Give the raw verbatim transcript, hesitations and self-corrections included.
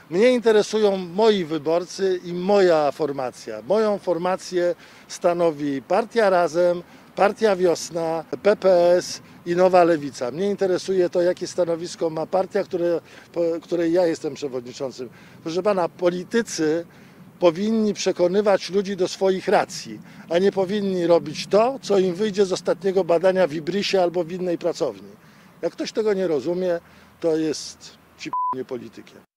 Mnie interesują moi wyborcy i moja formacja. Moją formację stanowi Partia Razem, Partia Wiosna, P P S i Nowa Lewica. Mnie interesuje to, jakie stanowisko ma partia, które, której ja jestem przewodniczącym. Proszę pana, politycy powinni przekonywać ludzi do swoich racji, a nie powinni robić to, co im wyjdzie z ostatniego badania w Ibrysie albo w innej pracowni. Jak ktoś tego nie rozumie, to jest ci politykiem.